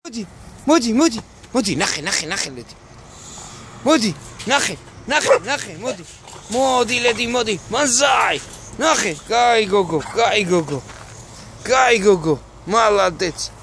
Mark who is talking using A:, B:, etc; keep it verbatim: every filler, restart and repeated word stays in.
A: მოდი, მოდი, მოდი, მოდი, ნახე, ნახე, ნახე ლედი. მოდი, ნახე, ნახე, ნახე, მოდი. მოდი ლედი, მოდი. მანზაი. ნახე, კაი გოგო, კაი გოგო. კაი გოგო. მალადეც.